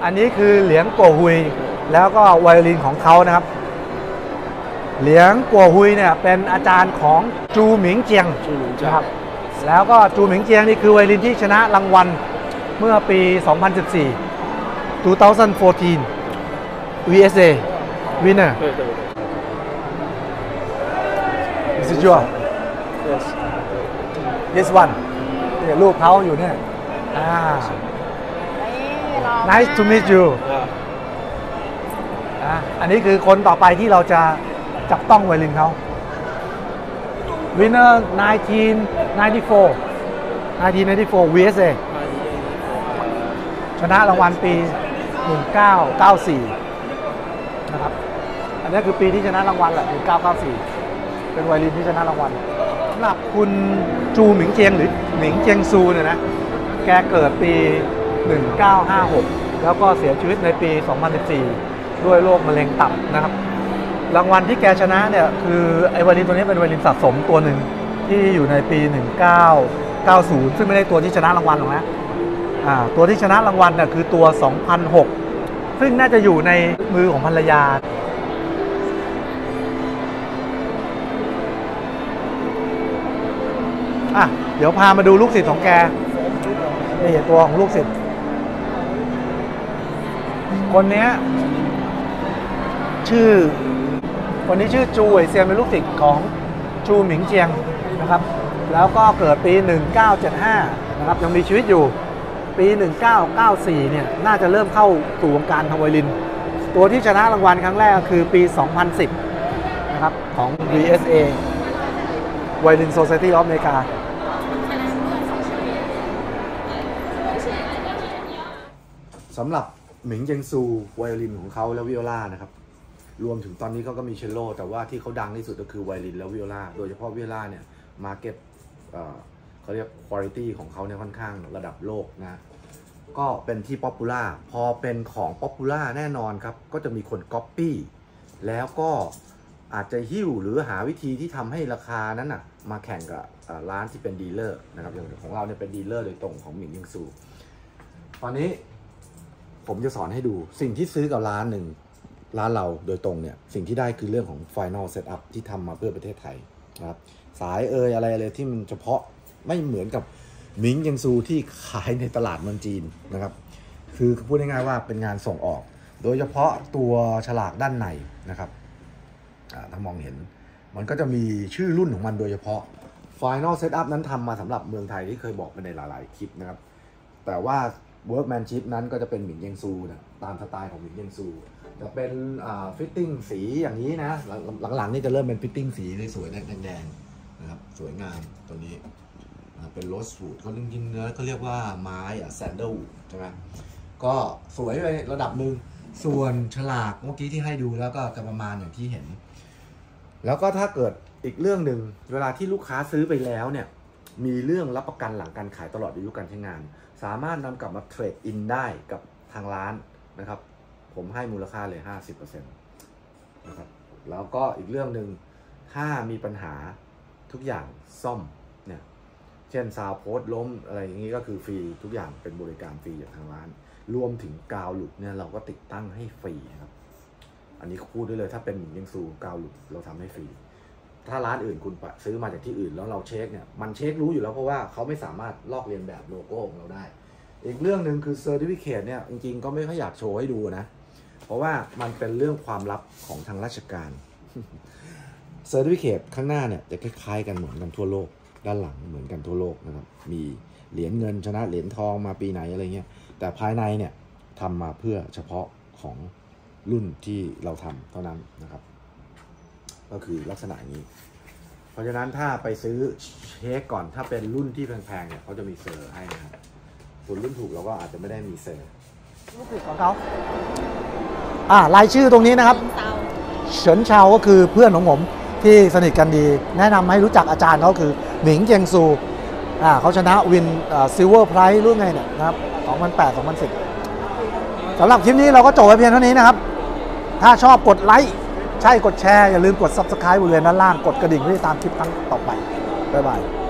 อันนี้คือเหลียงกัวฮุยแล้วก็ไวโอลินของเขานะครับเหลียงกัวฮุยเนี่ยเป็นอาจารย์ของจูหมิงเจียงนะครับแล้วก็จูหมิงเจียงนี่คือไวโอลินที่ชนะรางวัลเมื่อปี 2014 VSA winner This is your Yes. this one เนี่ยรูปเขาอยู่เนี่ยNice to meet you อันนี้คือคนต่อไปที่เราจะจับต้องไวโอลินเขา Winner 1994 VSA ชนะรางวัลปี 1994 นะครับอันนี้คือปีที่ชนะรางวัลแหละ 1994 เป็นไวโอลินที่ชนะรางวัลสำหรับคุณจูหมิงเจียงหรือหมิงเจียงซูเนี่ยนะแกเกิดปี 1956 แล้วก็เสียชีวิตในปี 2014 ด้วยโรคมะเร็งตับนะครับรางวัลที่แกชนะเนี่ยคือไอไวโอลินตัวนี้เป็นไวโอลินสะสมตัวหนึ่งที่อยู่ในปี 1990 ซึ่งไม่ได้ตัวที่ชนะรางวัลหรอกนะตัวที่ชนะรางวัลเนี่ยคือตัว 2006 ซึ่งน่าจะอยู่ในมือของภรรยาเดี๋ยวพามาดูลูกศิษย์ของแกนี่ตัวของลูกศิษย์คนนี้ชื่อจูเหวยเซียนเป็นลูกศิษย์ของจูหมิงเจียงนะครับแล้วก็เกิดปี 1975 นะครับยังมีชีวิตอยู่ปี 1994 เนี่ยน่าจะเริ่มเข้าสู่วงการทำไวโอลินตัวที่ชนะรางวัลครั้งแรกคือปี 2010 นะครับของ VSA Violin Society of Americaสำหรับหมิงเจิงซูไวโอลินของเขาและวิโอลานะครับรวมถึงตอนนี้เขาก็มีเชลโลแต่ว่าที่เขาดังที่สุดก็คือไวโอลินและวิโอลาโดยเฉพาะวิโอลาเนี่ยมาร์เก็ตเขาเรียกคุณภาพของเขาเนี่ยค่อนข้างระดับโลกนะก็เป็นที่ป๊อปปูล่าพอเป็นของป๊อปปูล่าแน่นอนครับก็จะมีคนก๊อปปี้แล้วก็อาจจะหิ้วหรือหาวิธีที่ทำให้ราคานั้นน่ะมาแข่งกับร้านที่เป็นดีลเลอร์นะครับอย่างของเราเนี่ยเป็นดีลเลอร์โดยตรงของหมิงเจิงซูตอนนี้ผมจะสอนให้ดูสิ่งที่ซื้อกับร้านหนึ่งร้านเราโดยตรงเนี่ยสิ่งที่ได้คือเรื่องของ Final Setup ที่ทำมาเพื่อประเทศไทยนะครับสายอะไรที่มันเฉพาะไม่เหมือนกับหมิงเจิงซูที่ขายในตลาดเมืองจีนนะครับคือพูดง่ายๆว่าเป็นงานส่งออกโดยเฉพาะตัวฉลากด้านในนะครับถ้ามองเห็นมันก็จะมีชื่อรุ่นของมันโดยเฉพาะ Final Setup นั้นทำมาสำหรับเมืองไทยที่เคยบอกไปในหลายๆคลิปนะครับแต่ว่าworkmanship นั้นก็จะเป็นหมิงเจิงซูนะตามสไตล์ของหมิงเจิงซูจะเป็นฟิตติ้งสีอย่างนี้นะหลังๆนี่จะเริ่มเป็นฟิตติ้งสีสวยๆแดงๆนะครับสวยงามตัวนี้เป็นโรสวูดเขาจริงๆเนื้อเขาเรียกว่าไม้แซนเดิลใช่ไหมก็สวยไประดับหนึ่งส่วนฉลากเมื่อกี้ที่ให้ดูแล้วก็จะประมาณอย่างที่เห็นแล้วก็ถ้าเกิดอีกเรื่องหนึ่งเวลาที่ลูกค้าซื้อไปแล้วเนี่ยมีเรื่องรับประกันหลังการขายตลอดอายุการใช้งานสามารถนำกลับมาเทรดอินได้กับทางร้านนะครับผมให้มูลค่าเลย 50% นะครับแล้วก็อีกเรื่องหนึ่งถ้ามีปัญหาทุกอย่างซ่อมเนี่ยเช่นซาวโพสล้มอะไรอย่างนี้ก็คือฟรีทุกอย่างเป็นบริการฟรีจากทางร้านรวมถึงกาวหลุดเนี่ยเราก็ติดตั้งให้ฟรีครับอันนี้พูดได้เลยถ้าเป็นหมิงเจิงซูกาวหลุดเราทำให้ฟรีถ้าร้านอื่นคุณซื้อมาจากที่อื่นแล้วเราเช็คเนี่ยมันเช็ครู้อยู่แล้วเพราะว่าเขาไม่สามารถลอกเลียนแบบโลโก้ของเราได้อีกเรื่องหนึ่งคือเซอร์ติฟิเคตเนี่ยจริงๆก็ไม่ค่อยอยากโชว์ให้ดูนะเพราะว่ามันเป็นเรื่องความลับของทางราชการเซอร์ติฟิเคตข้างหน้าเนี่ยจะคล้ายๆกันเหมือนกันทั่วโลกด้านหลังเหมือนกันทั่วโลกนะครับมีเหรียญเงินชนะเหรียญทองมาปีไหนอะไรเงี้ยแต่ภายในเนี่ยทำมาเพื่อเฉพาะของรุ่นที่เราทำเท่านั้นนะครับก็คือลักษณะนี้เพราะฉะนั้นถ้าไปซื้อเช็คก่อนถ้าเป็นรุ่นที่แพงๆเนี่ยเขาจะมีเซอร์ให้นะครับส่วนรุ่นถูกเราก็อาจจะไม่ได้มีเซอร์ลูกศิษย์ของเขารายชื่อตรงนี้นะครับเฉินเชาก็คือเพื่อนของผมที่สนิทกันดีแนะนำให้รู้จักอาจารย์เขาคือหมิงเจิงซูเขาชนะวินซิลเวอร์ไพรส์รุ่นไงเนี่ยนะครับ 2008-2010 สำหรับคลิปนี้เราก็จบไว้เพียงเท่านี้นะครับถ้าชอบกดไลค์ใช่กดแชร์อย่าลืมกด Subscribe บริเวณด้านล่างกดกระดิ่งเพื่อติดตามคลิปครั้งต่อไปบ๊ายบาย